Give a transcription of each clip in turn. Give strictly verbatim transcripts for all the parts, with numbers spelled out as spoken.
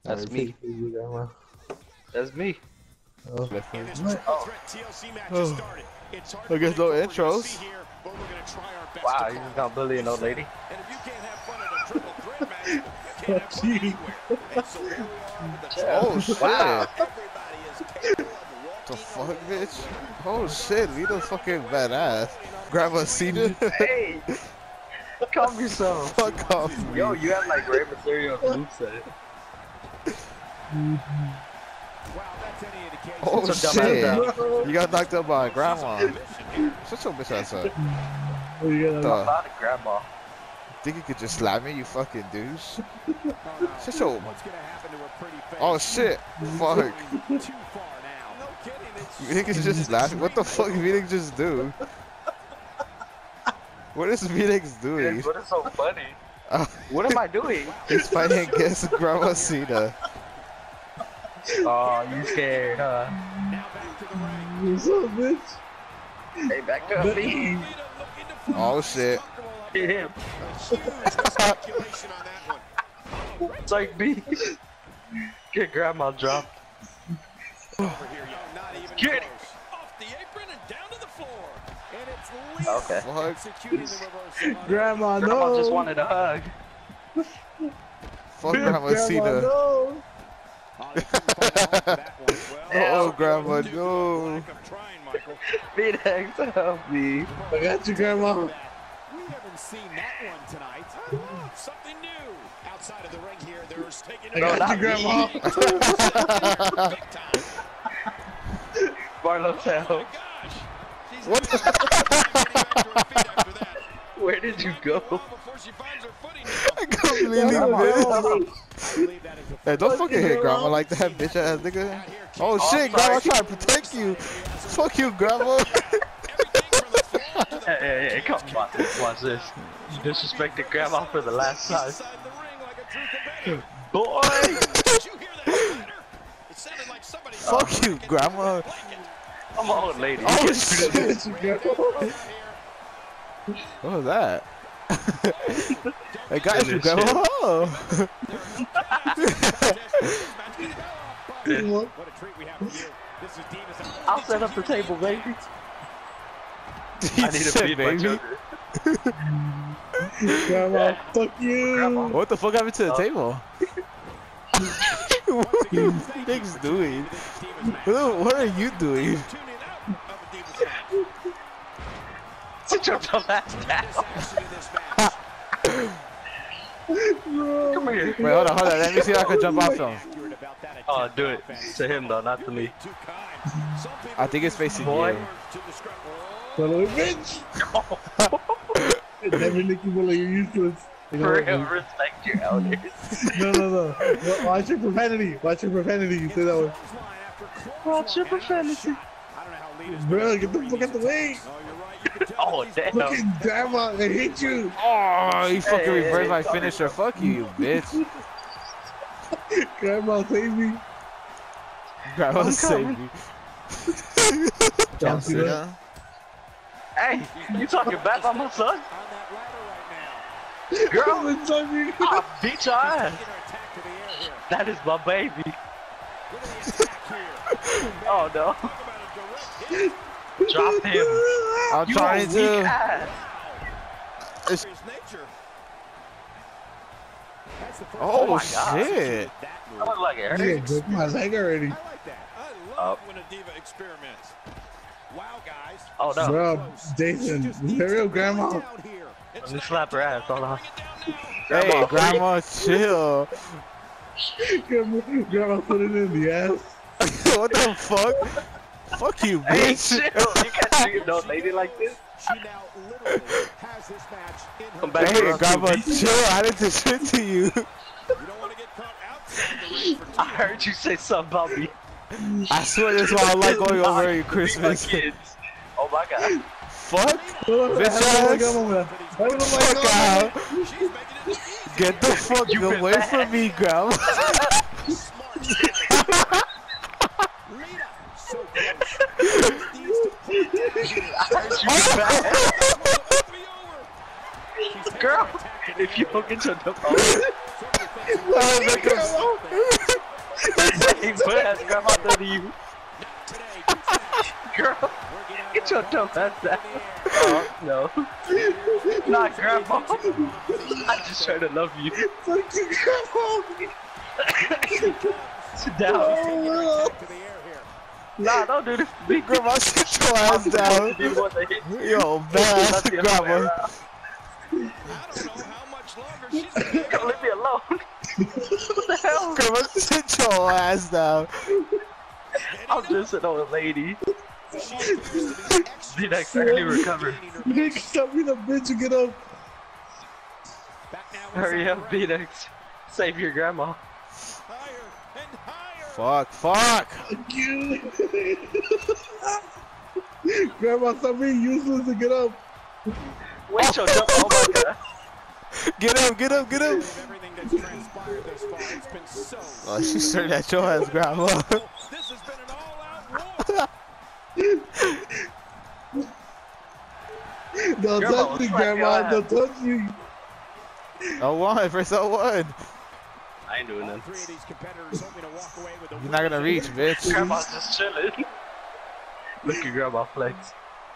That's Right, me. you, Grandma. That's me. Oh. Oh. Oh. I guess no intros. Wow, you just gonna bully an old lady? Oh shit! Wow. The fuck, bitch? Oh shit, Lita's fucking badass. Grandma Cena. Hey! Calm yourself. Fuck off, me. Yo, you have like Rey Mysterio and Luke said. Oh Some shit! dumbass You got knocked up by grandma. Shut your bitch ass up. Oh, you got The- I'm not a grandma. Think you could just slap me, you fucking douche? Shut your... Oh shit! Fuck. You think it's just laughing? What the fuck did Phoenix just do? What is Phoenix doing? Dude, what is so funny? Uh, What am I doing? He's fighting against Grandma Cena. Oh, you scared, huh? What's up, bitch? Hey, back to me. Oh shit. Hit him. It's like me. Get grandma dropped. Get it. Okay. Fuck. Grandma, Grandma no. just wanted a hug. Fuck Grandma Cena. No. Oh, Grandma, no. Phoenix, help me. I got you, Grandma. We haven't seen that one tonight. Something new. Outside of the ring here, there's taking I it. got not you, Grandma. Big time. Barlow's Oh help. my gosh. She's What never been back to her feet after that. Where did you go? Before she finds her footing now. I completely Grandma, missed. help me. Hey, don't fucking hit Grandma like that, bitch ass nigga. Oh shit, Grandma trying to protect you. Fuck you, Grandma. Hey, hey, hey, come on, watch this. You disrespected grandma for the last time. Boy! Fuck you, Grandma. I'm an old lady. Oh You shit. get to do What was that? Hey guys, you Grandma. I'll set up the table, baby. He I need to said, feed my baby. children. Grandma, fuck you. Grandma. What the fuck happened to the Oh. table? What are you things doing? What what are you doing? Sit your dumb ass down. Come here. Wait, hold on, hold on. Let me see if I can jump off him. Oh, do it. To him, though, not to me. I think it's facing Boy. you. Son of a bitch. Never Nicky Bully, you're useless. You know, For real, respect your elders. no, no, no. Wa- Watch your profanity. Watch your profanity. You say that one. Watch your profanity. Bro, get the fuck out the way. Oh, damn. Fucking grandma, I hate you. Oh, you fucking Hey, reversed hey, my come finisher. Fuck you, you bitch. Grandma, save me. Grandma I'm save coming. me. John Cena. Cena. Hey, you talking bad about my son? Girl, Girl, it's on me. I'll beat your ass. That is my baby. Oh, no. Drop him. I'm You trying a weak to. ass. It's- Oh Oh, my God. shit. I look like it Yeah, hurts. broke my leg already. I like that. I Oh. love when a diva experiments. Wow, guys. Oh, no. Bro, Jason, for real, grandma. Let me slap her ass. Hold on. Hey, Grandma, chill. Grandma, grandma put it in the ass. What the fuck? Fuck you, Hey, bitch. chill. You can't treat an old lady like this. She now literally has this match in her. Come back Hey, here. Grandma, chill. I didn't do shit to you. You don't want to get caught outside the ring for I heard you say something about me. I swear this is why I like going over your Leave my Christmas. kids. Oh my God. Fuck. Bitch ass. Fuck out. She's making it look easy. Get the fuck You been away bad. from me, Grandma. Lita, so close. Needs to I heard you bad. be over. Girl, if you don't get your dumb out. Oh, Hey, put that grandma to you. Girl, get your dumb ass out. Oh, no. Not grandma. I just try to love you. Fuck you, grandma. Sit down. Oh, Nah, don't do this. Big Grandma, sit your ass down. Yo, bad grandma. I don't know how much longer she's gonna be Don't leave me alone. What the hell? Grandma, sit your ass down. I'm just an old lady. The next early recover. Nick, stop being a bitch and get up. Hurry up, B-Nex. Save your grandma. higher and higher. Fuck, fuck. Fuck you. Grandma, stop being useless and get up. Wait your jump. Oh my god. Get up, get up, get up. Everything that's transpired thus far, it's been so. Oh, she stared at your ass, grandma. This has been an all-out war. Don't Grandma touch was me, fucking Grandma. ass. Don't touch me. Oh one, first oh one. I ain't doing All nothing. three of these competitors hoping to walk away with a You're not gonna reach, bitch. Grandma's just chilling. Look at grandma flex.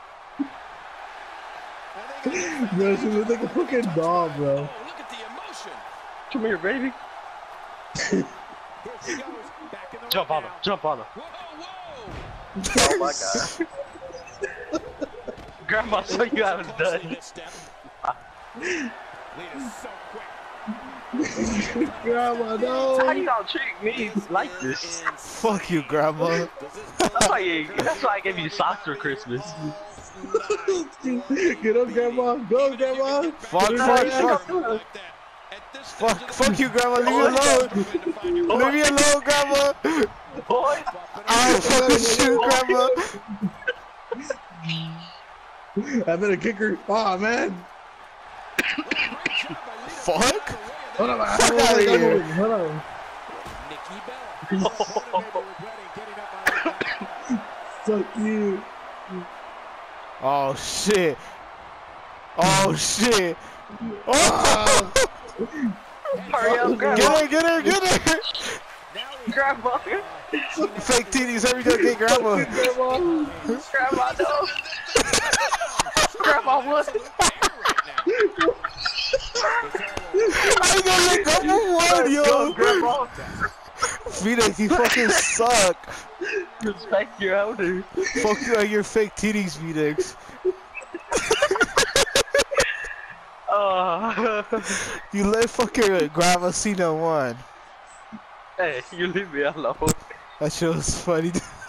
Bro, she looks like a fucking doll, bro. Oh, look at the emotion. Come here, baby. Here she goes. Back in the Jump ring on her. now. Jump on her. Whoa, Oh my god. Grandma, so you haven't whoa. done. This step. Lead is so quick. Grandma, no. How you gonna treat me like this? Fuck you, grandma. That's why you, that's why I gave you socks for Christmas. Get up, Grandma. Go, Grandma. Fuck, Get fuck, her fuck. ass. Fuck, fuck you, grandma. Leave me alone. Leave me alone, grandma. Boy, I'll fucking shoot, grandma. I better kick her. Aw, man. Fuck. Hold on, Fuck outta here. Hold on. Nikki Bella. Regretting getting up on that. Fuck you. Oh shit. Oh shit. Oh. hurry up, Get grandma. her, get her, get her. Grandma. Fake titties, hurry up, get grandma. Grandma. Grandma, no. Grandma, what? I ain't gonna let grandma one, Go, yo. grandma. V-Nex, you fucking suck. Respect your elder. Fuck you and your fake titties, V-Nex. Uh, You let fucking grandma see no one. hey, you leave me alone. That shit was funny.